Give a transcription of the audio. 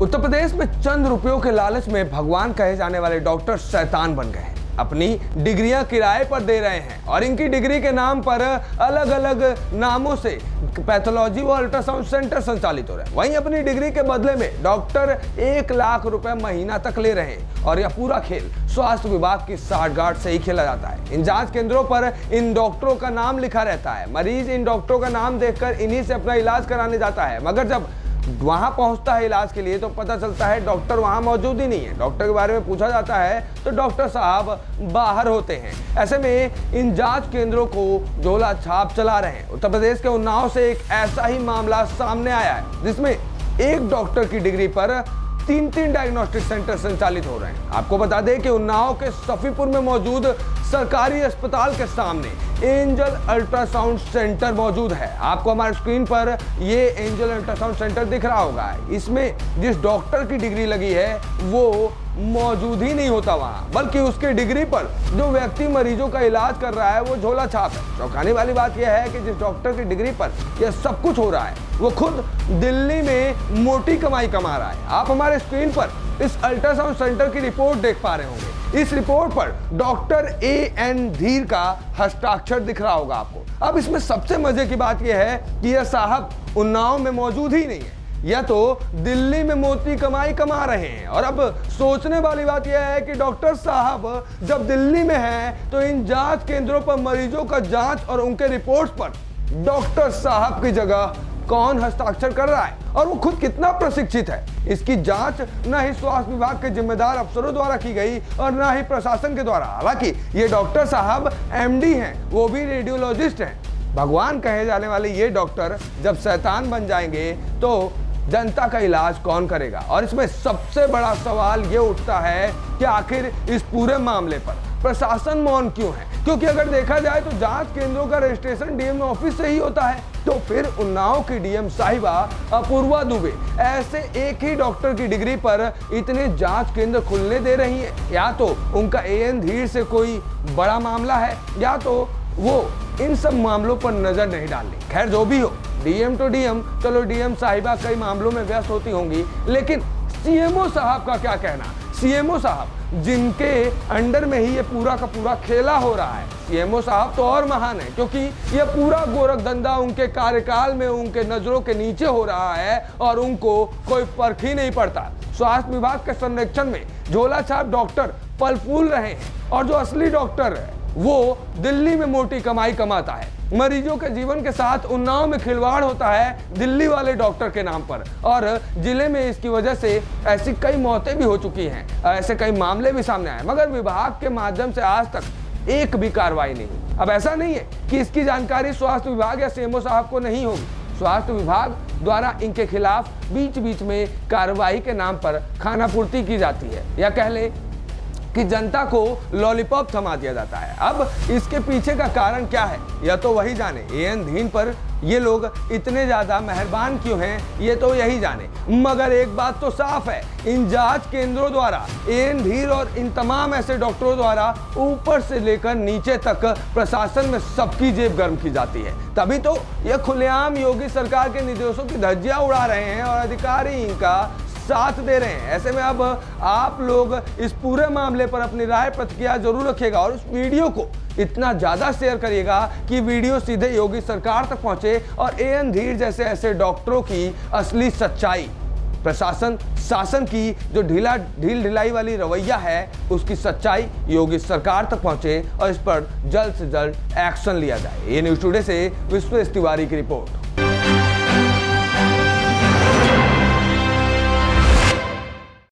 उत्तर प्रदेश में चंद रुपयों के लालच में भगवान कहे जाने वाले डॉक्टर शैतान बन गए हैं। अपनी डिग्रियां किराए पर दे रहे हैं और इनकी डिग्री के नाम पर अलग अलग नामों से पैथोलॉजी व अल्ट्रासाउंड सेंटर संचालित हो रहे हैं। वहीं अपनी डिग्री के बदले में डॉक्टर 1 लाख रुपए महीना तक ले रहे हैं और यह पूरा खेल स्वास्थ्य विभाग की साठगांठ से ही खेला जाता है। इन जांच केंद्रों पर इन डॉक्टरों का नाम लिखा रहता है। मरीज इन डॉक्टरों का नाम देखकर इन्हीं से अपना इलाज कराने जाता है, मगर जब वहां पहुंचता है इलाज के लिए तो पता चलता है डॉक्टर वहां मौजूद ही नहीं है। डॉक्टर के बारे में पूछा जाता है तो डॉक्टर साहब बाहर होते हैं। ऐसे में इन जांच केंद्रों को झोला छाप चला रहे हैं। उत्तर प्रदेश के उन्नाव से एक ऐसा ही मामला सामने आया है जिसमें एक डॉक्टर की डिग्री पर 3 डायग्नोस्टिक सेंटर संचालित हो रहे हैं। आपको बता दें कि उन्नाव के सफीपुर में मौजूद सरकारी अस्पताल के सामने एंजल अल्ट्रासाउंड सेंटर मौजूद है। आपको हमारे स्क्रीन पर ये एंजल अल्ट्रासाउंड सेंटर दिख रहा होगा। इसमें जिस डॉक्टर की डिग्री लगी है वो मौजूद ही नहीं होता वहां, बल्कि उसके डिग्री पर जो व्यक्ति मरीजों का इलाज कर रहा है वो झोला छाप है। चौंकाने वाली बात यह है कि जिस डॉक्टर की डिग्री पर यह सब कुछ हो रहा है वो खुद दिल्ली में मोटी कमाई कमा रहा है। आप हमारे स्क्रीन पर इस अल्ट्रासाउंड सेंटर की रिपोर्ट देख पा रहे होंगे। इस रिपोर्ट पर डॉक्टर A.N. धीर का हस्ताक्षर दिख रहा होगा आपको। अब इसमें सबसे मजे की बात यह है कि यह साहब उन्नाव में मौजूद ही नहीं है, यह तो दिल्ली में मोटी कमाई कमा रहे हैं। और अब सोचने वाली बात यह है कि डॉक्टर साहब जब दिल्ली में हैं तो इन जांच केंद्रों पर मरीजों का जांच और उनके रिपोर्ट्स पर डॉक्टर साहब की जगह कौन हस्ताक्षर कर रहा है और वो खुद कितना प्रशिक्षित है, इसकी जांच न ही स्वास्थ्य विभाग के जिम्मेदार अफसरों द्वारा की गई और न ही प्रशासन के द्वारा। हालांकि ये डॉक्टर साहब MD हैं, वो भी रेडियोलॉजिस्ट हैं। भगवान कहे जाने वाले ये डॉक्टर जब शैतान बन जाएंगे तो जनता का इलाज कौन करेगा। और इसमें सबसे बड़ा सवाल ये उठता है कि आखिर इस पूरे मामले पर प्रशासन मौन क्यों है, क्योंकि अगर देखा जाए तो जांच केंद्रों का रजिस्ट्रेशन DM ऑफिस से ही होता है। तो फिर उन्नाव की DM साहिबा अपूर्वा दुबे ऐसे एक ही डॉक्टर की डिग्री पर इतने जांच केंद्र खुलने दे रही है। या तो उनका A.N. धीर से कोई बड़ा मामला है या तो वो इन सब मामलों पर नजर नहीं डालनी। खैर जो भी हो, DM तो DM, चलो DM साहिबा कई मामलों में व्यस्त होती होंगी, लेकिन CMO साहब का क्या कहना। CMO साहब जिनके अंडर में ही ये पूरा का पूरा खेला हो रहा है, CMO साहब तो और महान है, क्योंकि ये पूरा गोरख धंधा उनके कार्यकाल में उनके नजरों के नीचे हो रहा है और उनको कोई फर्क ही नहीं पड़ता। स्वास्थ्य विभाग के संरक्षण में झोला छाप डॉक्टर पल फूल रहे हैं और जो असली डॉक्टर है वो दिल्ली में मोटी कमाई कमाता है। मरीजों के जीवन के साथ उन्नाव में खिलवाड़ होता है दिल्ली वाले डॉक्टर के नाम पर और जिले में इसकी वजह से ऐसी कई मौतें भी हो चुकी हैं, ऐसे कई मामले भी सामने आए, मगर विभाग के माध्यम से आज तक एक भी कार्रवाई नहीं। अब ऐसा नहीं है कि इसकी जानकारी स्वास्थ्य विभाग या CMO साहब को नहीं होगी। स्वास्थ्य विभाग द्वारा इनके खिलाफ बीच बीच में कार्रवाई के नाम पर खानापूर्ति की जाती है, या कह ले कि जनता को लॉलीपॉप थमा दिया जाता है। अब इसके पीछे का कारण क्या है यह तो वही जाने। A.N. धीर पर ये लोग इतने ज्यादा मेहरबान क्यों हैं ये तो यही जाने। मगर एक बात तो साफ है, इन जांच केंद्रों द्वारा A.N. धीर और इन तमाम ऐसे डॉक्टरों द्वारा ऊपर से लेकर नीचे तक प्रशासन में सबकी जेब गर्म की जाती है। तभी तो ये खुलेआम योगी सरकार के निर्देशों की धज्जियां उड़ा रहे हैं और अधिकारी इनका साथ दे रहे हैं। ऐसे में अब आप लोग इस पूरे मामले पर अपनी राय प्रतिक्रिया जरूर रखिएगा और इस वीडियो को इतना ज्यादा शेयर करिएगा कि वीडियो सीधे योगी सरकार तक पहुंचे और A.N. धीर जैसे ऐसे डॉक्टरों की असली सच्चाई, प्रशासन शासन की जो ढील ढिलाई वाली रवैया है उसकी सच्चाई योगी सरकार तक पहुंचे और इस पर जल्द से जल्द एक्शन लिया जाए। ये न्यूज़ टुडे से विश्वेश तिवारी की रिपोर्ट।